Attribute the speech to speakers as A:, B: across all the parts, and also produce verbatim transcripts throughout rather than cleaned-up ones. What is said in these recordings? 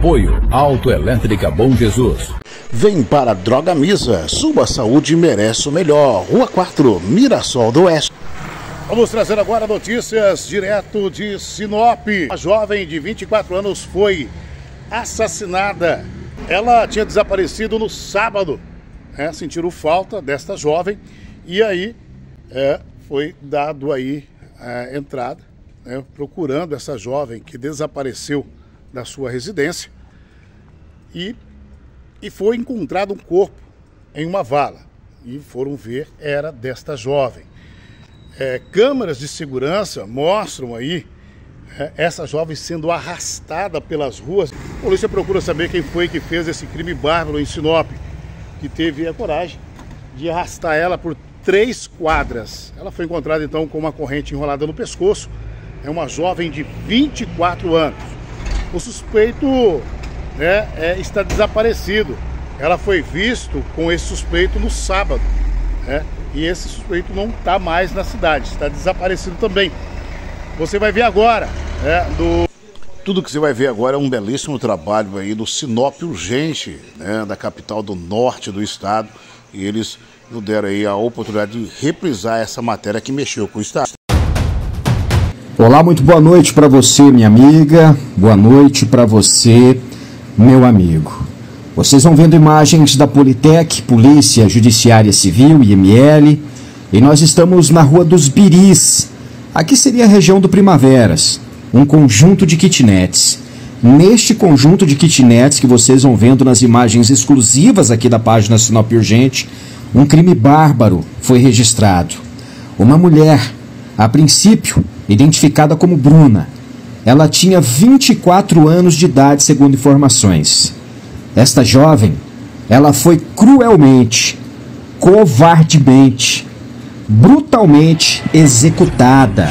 A: Apoio Autoelétrica Bom Jesus.
B: Vem para Droga Misa, sua saúde merece o melhor. Rua quatro, Mirassol do Oeste.
C: Vamos trazer agora notícias direto de Sinop. A jovem de vinte e quatro anos foi assassinada. Ela tinha desaparecido no sábado. É, sentiram falta desta jovem e aí é, foi dado aí a entrada, né, procurando essa jovem que desapareceu da sua residência e, e foi encontrado um corpo em uma vala e foram ver, era desta jovem. É, câmeras de segurança mostram aí é, essa jovem sendo arrastada pelas ruas. A polícia procura saber quem foi que fez esse crime bárbaro em Sinop, que teve a coragem de arrastar ela por três quadras. Ela foi encontrada então com uma corrente enrolada no pescoço. É uma jovem de vinte e quatro anos. O suspeito né, é, está desaparecido. Ela foi visto com esse suspeito no sábado, né, e esse suspeito não está mais na cidade, está desaparecido também. Você vai ver agora, né, do...
B: Tudo que você vai ver agora é um belíssimo trabalho aí do Sinop Urgente, né, da capital do norte do estado. E eles nos deram aí a oportunidade de reprisar essa matéria que mexeu com o estado.
D: Olá, muito boa noite para você, minha amiga. Boa noite para você, meu amigo. Vocês vão vendo imagens da Politec, Polícia Judiciária Civil, I M L. E nós estamos na Rua dos Biris. Aqui seria a região do Primaveras. Um conjunto de kitnets. Neste conjunto de kitnets que vocês vão vendo nas imagens exclusivas aqui da página Sinop Urgente, um crime bárbaro foi registrado. Uma mulher, a princípio identificada como Bruna, ela tinha vinte e quatro anos de idade, segundo informações. Esta jovem, ela foi cruelmente, covardemente, brutalmente executada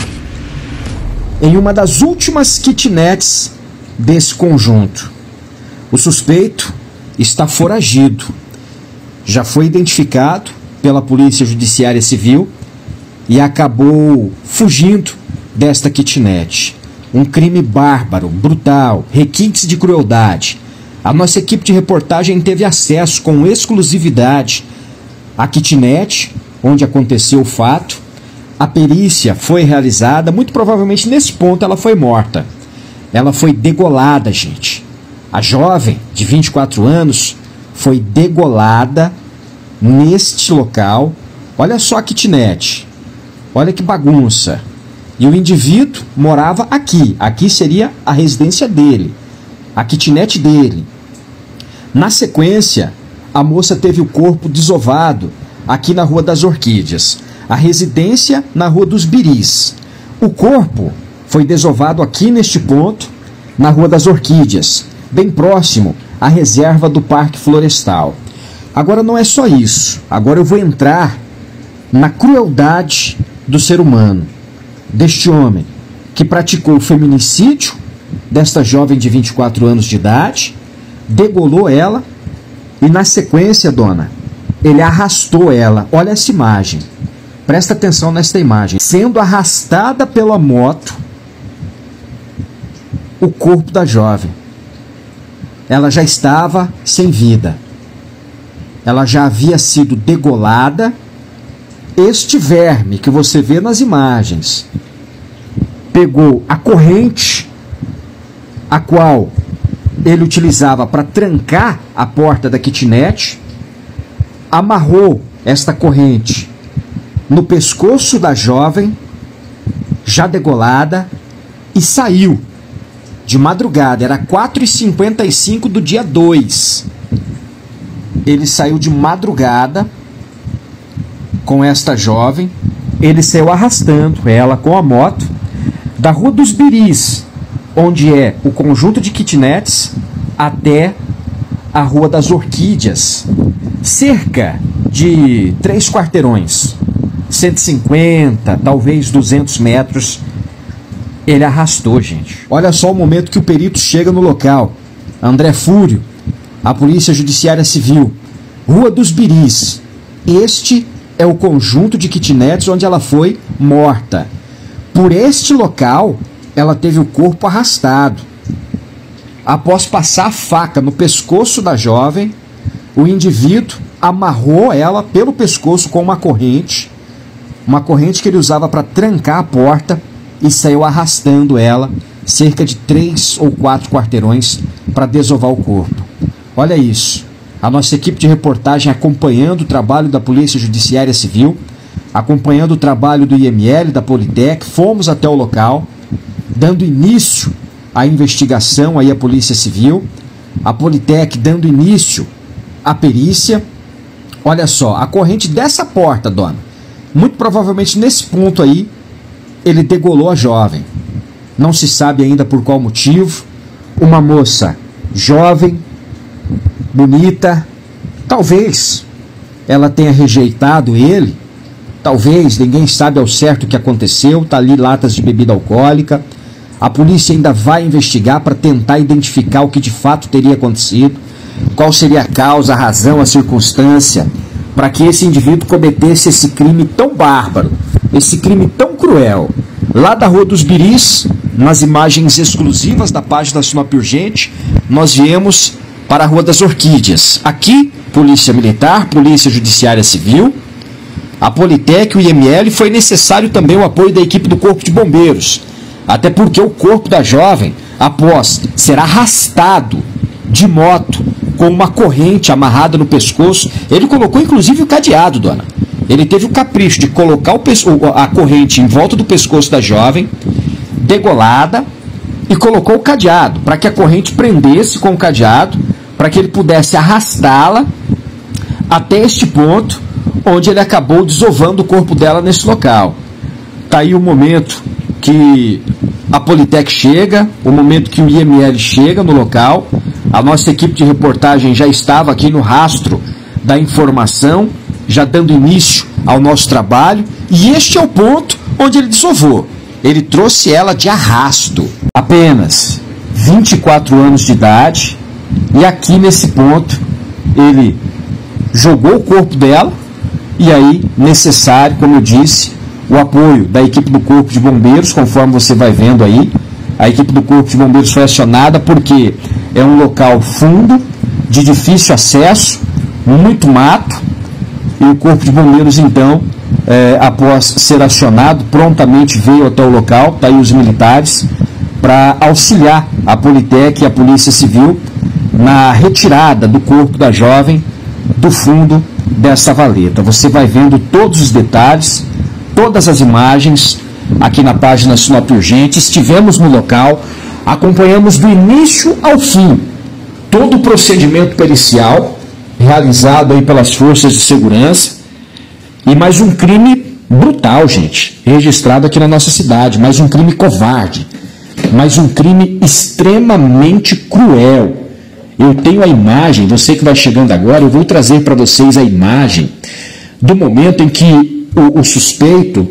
D: em uma das últimas kitnets desse conjunto. O suspeito está foragido. Já foi identificado pela Polícia Judiciária Civil e acabou fugindo desta kitnet. Um crime bárbaro, brutal, requintes de crueldade. A nossa equipe de reportagem teve acesso com exclusividade à kitnet onde aconteceu o fato. A perícia foi realizada, muito provavelmente nesse ponto ela foi morta. Ela foi degolada, gente. A jovem, de vinte e quatro anos, foi degolada neste local. Olha só a kitnet. Olha que bagunça. E o indivíduo morava aqui. Aqui seria a residência dele, a kitnet dele. Na sequência, a moça teve o corpo desovado aqui na Rua das Orquídeas. A residência na Rua dos Biris. O corpo foi desovado aqui neste ponto, na Rua das Orquídeas, bem próximo à reserva do Parque Florestal. Agora não é só isso. Agora eu vou entrar na crueldade do ser humano, deste homem que praticou o feminicídio desta jovem de vinte e quatro anos de idade, degolou ela e na sequência, dona, ele arrastou ela. Olha essa imagem. Presta atenção nesta imagem. Sendo arrastada pela moto, o corpo da jovem. Ela já estava sem vida. Ela já havia sido degolada. Este verme que você vê nas imagens pegou a corrente, a qual ele utilizava para trancar a porta da kitnet, amarrou esta corrente no pescoço da jovem, já degolada, e saiu de madrugada. Era quatro e cinquenta e cinco do dia dois. Ele saiu de madrugada com esta jovem. Ele saiu arrastando ela com a moto da Rua dos Biris, onde é o conjunto de kitnets, até a Rua das Orquídeas. Cerca de três quarteirões, cento e cinquenta, talvez duzentos metros, ele arrastou, gente. Olha só o momento que o perito chega no local. André Fúrio, a Polícia Judiciária Civil, Rua dos Biris. Este é o conjunto de kitnets onde ela foi morta. Por este local, ela teve o corpo arrastado. após passar a faca no pescoço da jovem, o indivíduo amarrou ela pelo pescoço com uma corrente, uma corrente que ele usava para trancar a porta, e saiu arrastando ela cerca de três ou quatro quarteirões para desovar o corpo. Olha isso, a nossa equipe de reportagem acompanhando o trabalho da Polícia Judiciária Civil, acompanhando o trabalho do I M L, da Politec, fomos até o local, dando início à investigação, aí a Polícia Civil, a Politec dando início à perícia. Olha só, a corrente dessa porta, dona, muito provavelmente nesse ponto aí, ele degolou a jovem. Não se sabe ainda por qual motivo. Uma moça jovem, bonita, talvez ela tenha rejeitado ele, talvez, ninguém sabe ao certo o que aconteceu. Tá ali latas de bebida alcoólica. A polícia ainda vai investigar para tentar identificar o que de fato teria acontecido, qual seria a causa, a razão, a circunstância para que esse indivíduo cometesse esse crime tão bárbaro, esse crime tão cruel. Lá da Rua dos Biris, nas imagens exclusivas da página Sinop Urgente, nós viemos para a Rua das Orquídeas. Aqui, Polícia Militar, Polícia Judiciária Civil, a Politec, o I M L, foi necessário também o apoio da equipe do Corpo de Bombeiros, até porque o corpo da jovem, após ser arrastado de moto com uma corrente amarrada no pescoço, ele colocou inclusive o cadeado, dona. Ele teve o capricho de colocar o a corrente em volta do pescoço da jovem, degolada, e colocou o cadeado, para que a corrente prendesse com o cadeado, para que ele pudesse arrastá-la até este ponto, onde ele acabou desovando o corpo dela nesse local. Está aí o momento que a Politec chega, o momento que o I M L chega no local. A nossa equipe de reportagem já estava aqui no rastro da informação, já dando início ao nosso trabalho, e este é o ponto onde ele desovou. Ele trouxe ela de arrasto, apenas vinte e quatro anos de idade, e aqui nesse ponto ele jogou o corpo dela, e aí necessário, como eu disse, o apoio da equipe do Corpo de Bombeiros, conforme você vai vendo aí. A equipe do Corpo de Bombeiros foi acionada porque é um local fundo, de difícil acesso, muito mato, e o Corpo de Bombeiros, então, é, após ser acionado, prontamente veio até o local, tá aí os militares, para auxiliar a Politec e a Polícia Civil na retirada do corpo da jovem do fundo dessa valeta. Você vai vendo todos os detalhes, todas as imagens aqui na página Sinop Urgente. Estivemos no local, acompanhamos do início ao fim todo o procedimento pericial realizado aí pelas forças de segurança, e mais um crime brutal, gente, registrado aqui na nossa cidade, mais um crime covarde, mais um crime extremamente cruel. Eu tenho a imagem, você que vai chegando agora, eu vou trazer para vocês a imagem do momento em que o, o suspeito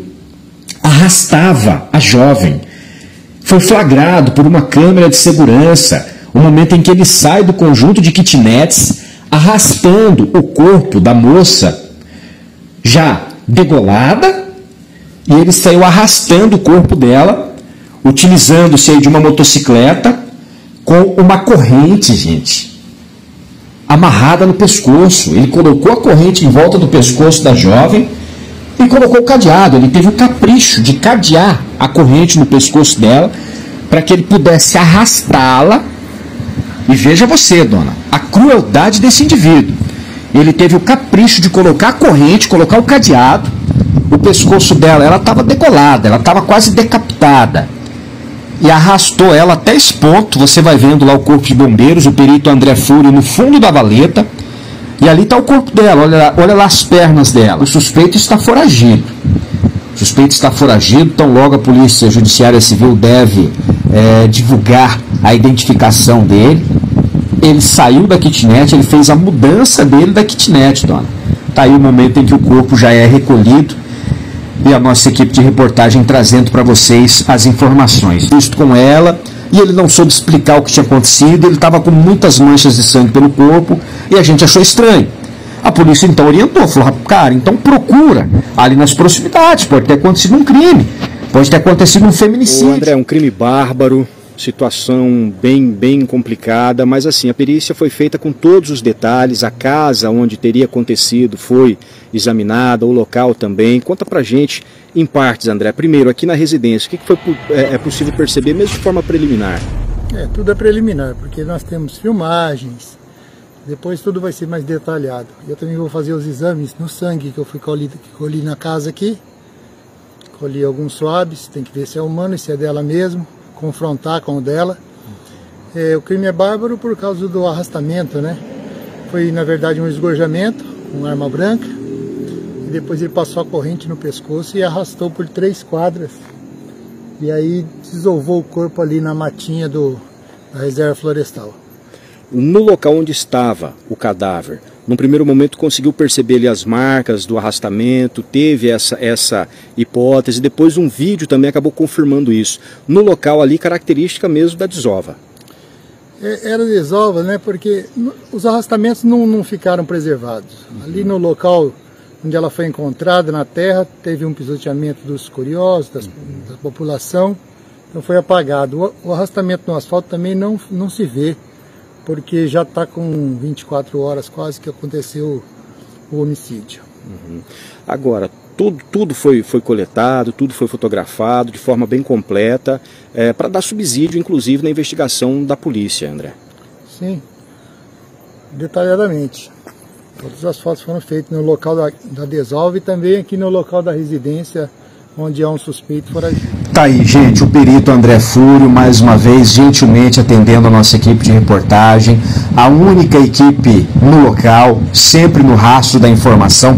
D: arrastava a jovem. Foi flagrado por uma câmera de segurança o momento em que ele sai do conjunto de kitnets, arrastando o corpo da moça já degolada, e ele saiu arrastando o corpo dela, utilizando-se aí de uma motocicleta com uma corrente, gente, amarrada no pescoço. Ele colocou a corrente em volta do pescoço da jovem e colocou o cadeado. Ele teve o capricho de cadear a corrente no pescoço dela para que ele pudesse arrastá-la. E veja você, dona, a crueldade desse indivíduo. Ele teve o capricho de colocar a corrente, colocar o cadeado. O pescoço dela, ela estava degolada, ela estava quase decapitada, e arrastou ela até esse ponto. Você vai vendo lá o Corpo de Bombeiros, o perito André Fúrio no fundo da valeta, e ali está o corpo dela. Olha lá, olha lá as pernas dela. O suspeito está foragido. O suspeito está foragido, então logo a Polícia Judiciária Civil deve é, divulgar a identificação dele. Ele saiu da kitnet, ele fez a mudança dele da kitnet, dona. Está aí o momento em que o corpo já é recolhido, e a nossa equipe de reportagem trazendo para vocês as informações. Visto com ela, e ele não soube explicar o que tinha acontecido. Ele estava com muitas manchas de sangue pelo corpo, e a gente achou estranho. A polícia então orientou, falou: cara, então procura ali nas proximidades, pode ter acontecido um crime, pode ter acontecido um feminicídio.
E: Ô André, é um crime bárbaro,
D: situação bem, bem complicada, mas assim, a perícia foi feita com todos os detalhes, a casa onde teria acontecido foi examinada, o local também. Conta pra gente em partes, André. Primeiro, aqui na residência, o que foi é, é possível perceber, mesmo de forma preliminar?
E: É, tudo é preliminar, porque nós temos filmagens, depois tudo vai ser mais detalhado. Eu também vou fazer os exames no sangue que eu fui colhi, que colhi na casa aqui, colhi alguns swabs, tem que ver se é humano e se é dela mesmo, confrontar com o dela. É, o crime é bárbaro por causa do arrastamento, né? Foi na verdade um esgorjamento com arma branca, e depois ele passou a corrente no pescoço e arrastou por três quadras. E aí desovou o corpo ali na matinha do, da reserva florestal.
D: No local onde estava o cadáver, num primeiro momento conseguiu perceber ali as marcas do arrastamento, teve essa, essa hipótese, depois um vídeo também acabou confirmando isso. No local ali, característica mesmo da desova.
E: É, era desova, né? Porque os arrastamentos não, não ficaram preservados. Uhum. Ali no local onde ela foi encontrada, na terra, teve um pisoteamento dos curiosos, das, uhum. da população, então foi apagado. O, o arrastamento no asfalto também não, não se vê, porque já está com vinte e quatro horas quase que aconteceu o homicídio.
D: Uhum. Agora, tudo, tudo foi, foi coletado, tudo foi fotografado de forma bem completa, é, para dar subsídio, inclusive, na investigação da polícia, André.
E: Sim, detalhadamente. Todas as fotos foram feitas no local da, da desova e também aqui no local da residência, onde há um suspeito foragido.
D: Tá aí, gente, o perito André Fúrio, mais uma vez, gentilmente atendendo a nossa equipe de reportagem, a única equipe no local, sempre no rastro da informação.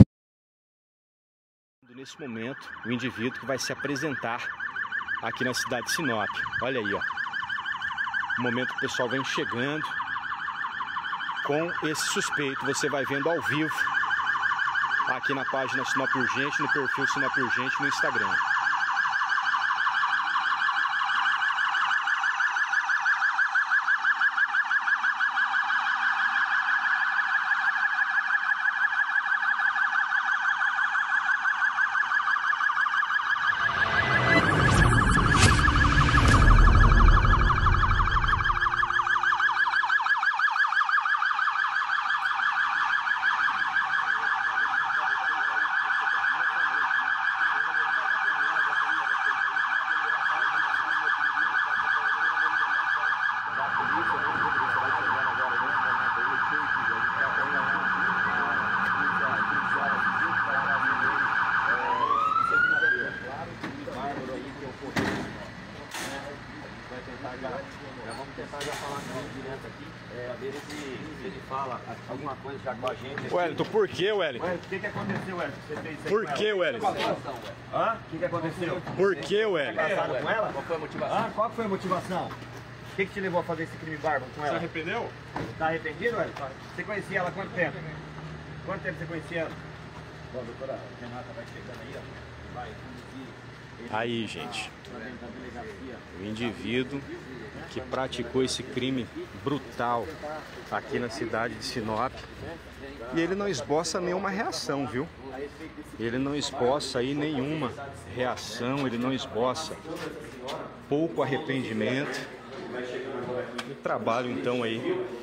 D: Nesse momento, o indivíduo que vai se apresentar aqui na cidade de Sinop. Olha aí, ó. O momento que o pessoal vem chegando com esse suspeito. Você vai vendo ao vivo aqui na página Sinop Urgente, no perfil Sinop Urgente no Instagram.
F: Alguma coisa já com a gente.
D: Wellington, por que, Wellington?
F: O que que aconteceu, Wellington? Você fez isso aí
D: por que, Wellington?
F: Hã? O que que aconteceu?
D: Por que, Wellington?
F: Casado com ela? Qual foi a motivação? Ah, qual foi a motivação? O que que te levou a fazer esse crime bárbaro com ela?
G: Você arrependeu?
F: Tá arrependido, Wellington? Você conhecia ela há quanto tempo? Quanto tempo você conhecia ela? Bom, doutora Renata vai chegando aí, ó. Vai conduzir.
D: Aí, gente, o indivíduo que praticou esse crime brutal aqui na cidade de Sinop, e ele não esboça nenhuma reação, viu? Ele não esboça aí nenhuma reação, ele não esboça pouco arrependimento. O trabalho então aí,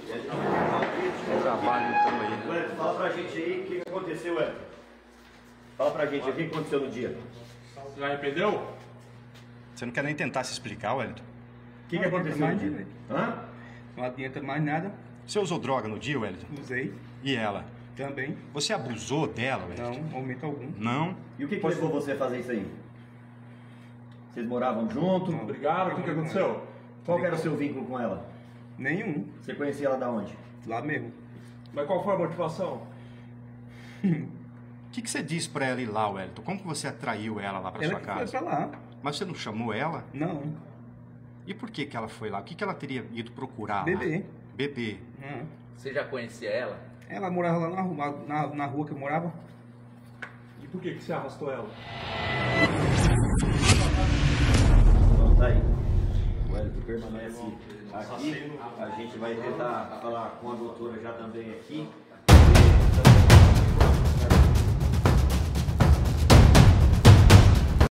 D: o trabalho então aí.
F: Fala pra gente aí o que aconteceu, Wellington. Fala pra gente o que aconteceu no dia.
G: Você já arrependeu?
D: Você não quer nem tentar se explicar, Wellington?
F: O que, que aconteceu no dia? Hã?
H: Não adianta mais nada.
D: Você usou droga no dia, Wellington?
H: Usei.
D: E ela?
H: Também.
D: Você abusou dela, Wellington?
H: Não, momento algum.
D: Não?
F: E o que, que levou você a fazer isso aí? Vocês moravam juntos?
H: Não.
G: Brigaram? O que, que aconteceu?
F: Qual que era o seu vínculo com ela?
H: Nenhum.
F: Você conhecia ela da onde?
H: Lá mesmo.
G: Mas qual foi a motivação?
D: O que, que você disse pra ela ir lá, Wellington? Como que você atraiu ela lá pra
H: Ela
D: sua
H: que
D: casa?
H: foi pra lá.
D: Mas você não chamou ela?
H: Não.
D: E por que que ela foi lá? O que que ela teria ido procurar
H: Bebê.
D: lá? Bebê.
H: Hum.
I: Você já conhecia ela?
H: Ela morava lá na, rua- na, na rua que eu morava.
G: E por que, que você arrastou ela?
F: Então tá aí. O Wellington permanece aqui. A gente vai tentar falar com a doutora já também aqui.